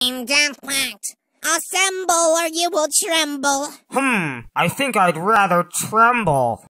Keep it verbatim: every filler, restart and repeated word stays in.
Team Deathpact, assemble or you will tremble. Hmm, I think I'd rather tremble.